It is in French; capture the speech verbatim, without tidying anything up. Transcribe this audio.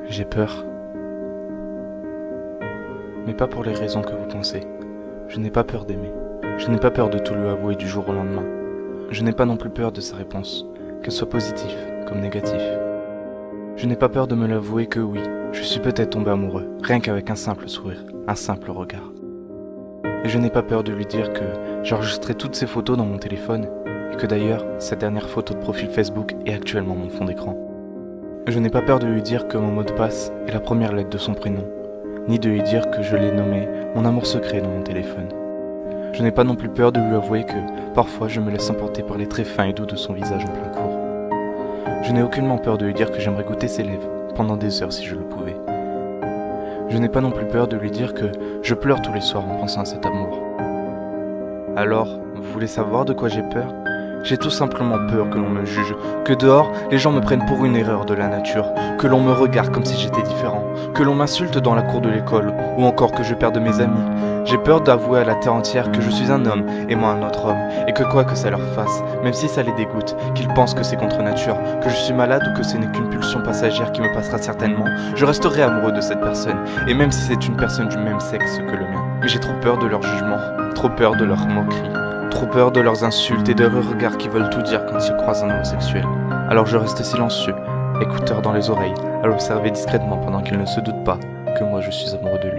J'ai peur. Mais pas pour les raisons que vous pensez. Je n'ai pas peur d'aimer. Je n'ai pas peur de tout lui avouer du jour au lendemain. Je n'ai pas non plus peur de sa réponse, qu'elle soit positive comme négative. Je n'ai pas peur de me l'avouer que oui, je suis peut-être tombé amoureux, rien qu'avec un simple sourire, un simple regard. Et je n'ai pas peur de lui dire que j'ai enregistré toutes ses photos dans mon téléphone et que d'ailleurs, sa dernière photo de profil Facebook est actuellement mon fond d'écran. Je n'ai pas peur de lui dire que mon mot de passe est la première lettre de son prénom, ni de lui dire que je l'ai nommé mon amour secret dans mon téléphone. Je n'ai pas non plus peur de lui avouer que parfois je me laisse emporter par les traits fins et doux de son visage en plein cours. Je n'ai aucunement peur de lui dire que j'aimerais goûter ses lèvres pendant des heures si je le pouvais. Je n'ai pas non plus peur de lui dire que je pleure tous les soirs en pensant à cet amour. Alors, vous voulez savoir de quoi j'ai peur ? J'ai tout simplement peur que l'on me juge, que dehors, les gens me prennent pour une erreur de la nature, que l'on me regarde comme si j'étais différent, que l'on m'insulte dans la cour de l'école, ou encore que je perde mes amis. J'ai peur d'avouer à la terre entière que je suis un homme aimant un autre homme, et que quoi que ça leur fasse, même si ça les dégoûte, qu'ils pensent que c'est contre nature, que je suis malade ou que ce n'est qu'une pulsion passagère qui me passera certainement, je resterai amoureux de cette personne, et même si c'est une personne du même sexe que le mien. Mais j'ai trop peur de leur jugement, trop peur de leurs moqueries. Trop peur de leurs insultes et de leurs regards qui veulent tout dire quand ils croisent un homosexuel. Alors je reste silencieux, écouteur dans les oreilles, à l'observer discrètement pendant qu'il ne se doute pas que moi je suis amoureux de lui.